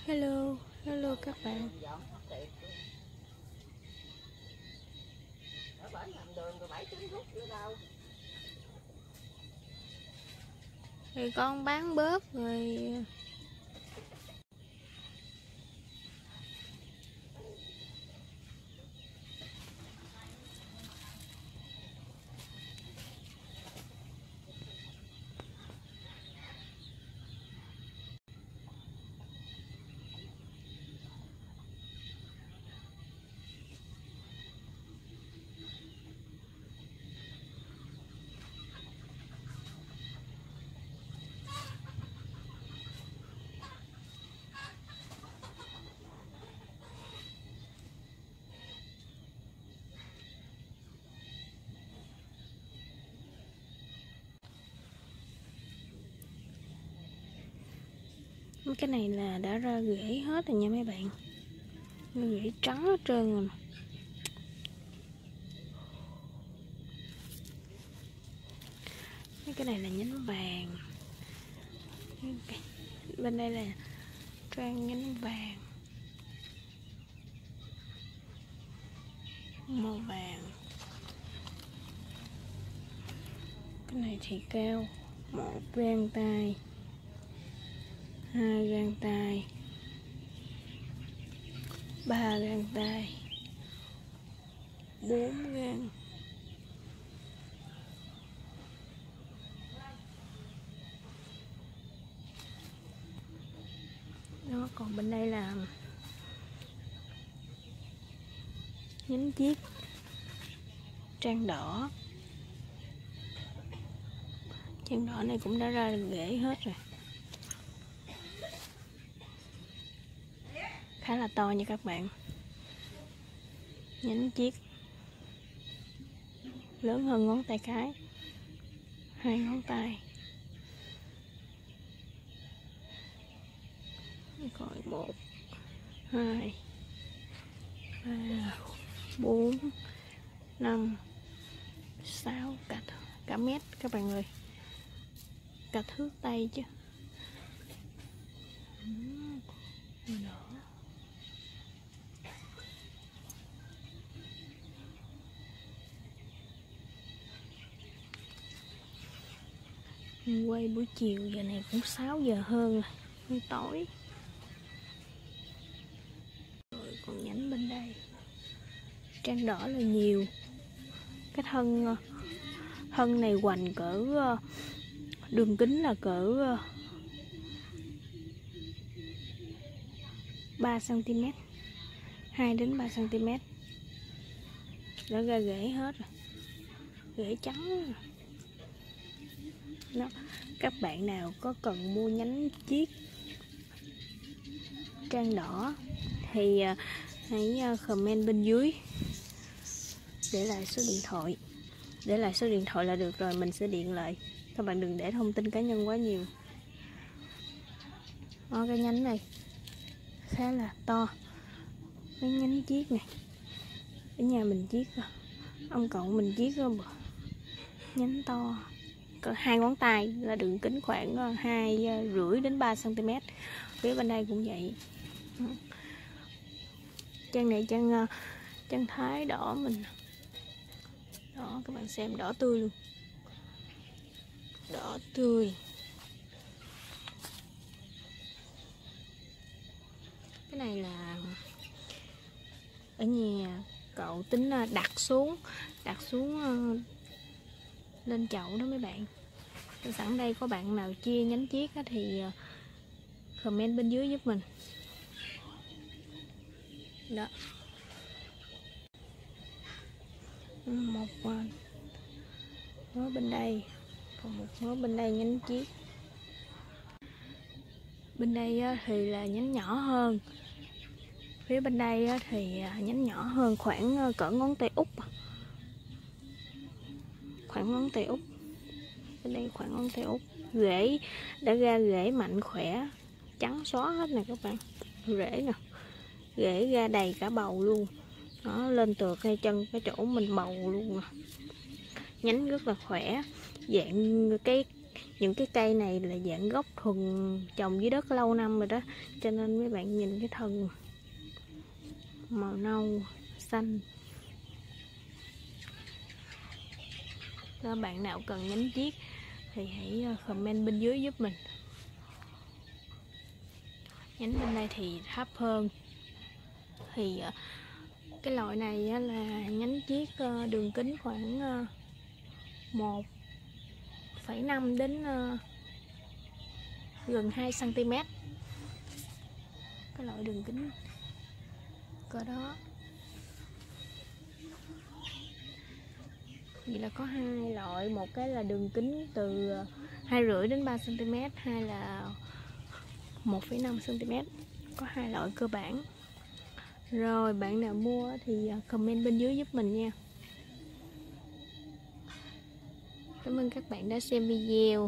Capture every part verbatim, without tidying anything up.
Hello, hello các bạn. Thì con bán bớt rồi. Cái này là đã ra rễ hết rồi nha mấy bạn. Rễ trắng hết trơn rồi. Cái này là nhánh vàng. Bên đây là trang nhánh vàng, màu vàng. Cái này thì cao, một gang tay, hai gang tay, ba gang tay, bốn gang. Đó, còn bên đây là nhánh chiết trang đỏ. Trang đỏ này cũng đã ra rễ hết rồi, khá là to nha các bạn. Nhánh chiết lớn hơn ngón tay cái, hai ngón tay. Rồi một, hai, ba, bốn, năm, sáu, cả cả mét các bạn ơi, cả thước tay chứ. Đó. Quay buổi chiều, giờ này cũng sáu giờ hơn rồi, hơi tối. Rồi còn nhánh bên đây trang đỏ là nhiều. Cái thân thân này hoành cỡ, đường kính là cỡ ba xăng ti mét, hai đến ba xăng ti mét. Đã ra rễ hết rồi, rễ trắng rồi. Đó. Các bạn nào có cần mua nhánh chiết trang đỏ thì hãy comment bên dưới, để lại số điện thoại. Để lại số điện thoại là được rồi, mình sẽ điện lại. Các bạn đừng để thông tin cá nhân quá nhiều. Đó, cái nhánh này khá là to. Cái nhánh chiết này ở nhà mình chiết rồi, ông cậu mình chiết rồi, nhánh to cỡ hai ngón tay, là đường kính khoảng hai rưỡi đến ba xăng ti mét. Phía bên đây cũng vậy. Chân này chân chân thái đỏ mình. Đó, các bạn xem, đỏ tươi luôn, đỏ tươi. Cái này là ở nhà cậu tính đặt xuống, đặt xuống lên chậu đó mấy bạn. Sẵn đây có bạn nào chia nhánh chiết thì comment bên dưới giúp mình. Đó, một mớ bên đây, còn một mớ bên đây nhánh chiết. Bên đây thì là nhánh nhỏ hơn. Phía bên đây thì nhánh nhỏ hơn, khoảng cỡ ngón tay út, khoảng ngón tay út. Bên đây khoảng ngón tay út. Rễ đã ra rễ mạnh khỏe, trắng xóa hết nè các bạn. Rễ nè, rễ ra đầy cả bầu luôn. Nó lên từ ngay chân cái chỗ mình bầu luôn nè. Nhánh rất là khỏe, dạng cái những cái cây này là dạng gốc thuần trồng dưới đất lâu năm rồi đó, cho nên mấy bạn nhìn cái thân màu nâu xanh. Nếu bạn nào cần nhánh chiết thì hãy comment bên dưới giúp mình. Nhánh bên đây thì thấp hơn. Thì cái loại này là nhánh chiết đường kính khoảng một phẩy năm đến gần hai xăng ti mét. Cái loại đường kính cỡ đó. Vậy là có hai loại, một cái là đường kính từ hai rưỡi đến ba xăng ti mét, hai là một phẩy năm xăng ti mét. Có hai loại cơ bản. Rồi bạn nào mua thì comment bên dưới giúp mình nha. Cảm ơn các bạn đã xem video.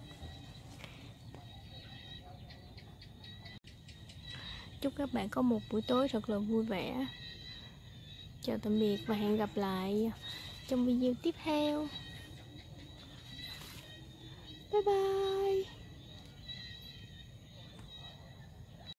Chúc các bạn có một buổi tối thật là vui vẻ. Chào tạm biệt và hẹn gặp lại trong video tiếp theo. Bye bye.